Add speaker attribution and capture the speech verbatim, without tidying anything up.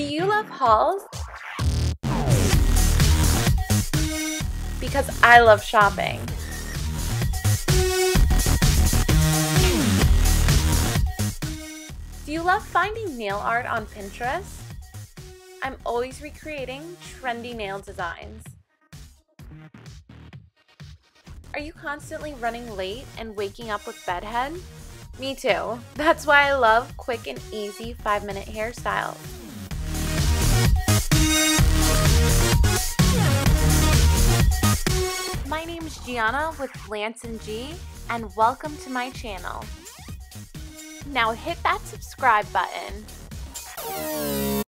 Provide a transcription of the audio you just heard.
Speaker 1: Do you love hauls? Because I love shopping. Do you love finding nail art on Pinterest? I'm always recreating trendy nail designs. Are you constantly running late and waking up with bedhead? Me too. That's why I love quick and easy five minute hairstyles. My name is Gianna with Lancengi, and welcome to my channel. Now hit that subscribe button.